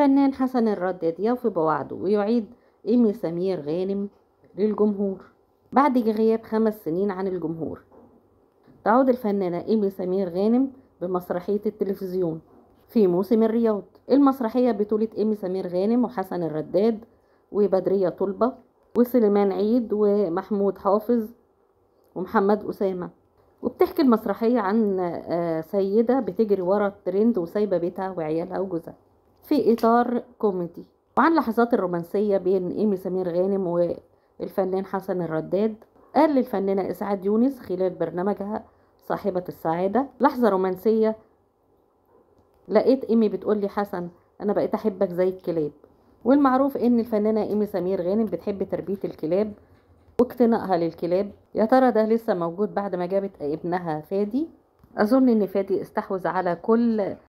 الفنان حسن الرداد يوفي بوعده ويعيد إيمي سمير غانم للجمهور بعد غياب 5 سنين عن الجمهور. تعود الفنانة إيمي سمير غانم بمسرحية التلفزيون في موسم الرياض. المسرحية بطولة إيمي سمير غانم وحسن الرداد وبدرية طلبة وسليمان عيد ومحمود حافظ ومحمد أسامة. وبتحكي المسرحية عن سيدة بتجري ورا الترند وسايبة بيتها وعيالها وجوزها في إطار كوميدي، وعن لحظات الرومانسية بين إيمي سمير غانم والفنان حسن الرداد. قال للفنانة إسعاد يونس خلال برنامجها صاحبة السعادة: لحظة رومانسية لقيت إيمي بتقول لي حسن أنا بقيت أحبك زي الكلاب. والمعروف إن الفنانة إيمي سمير غانم بتحب تربية الكلاب واقتنائها للكلاب. يا ترى ده لسه موجود بعد ما جابت ابنها فادي؟ أظن إن فادي استحوذ على كل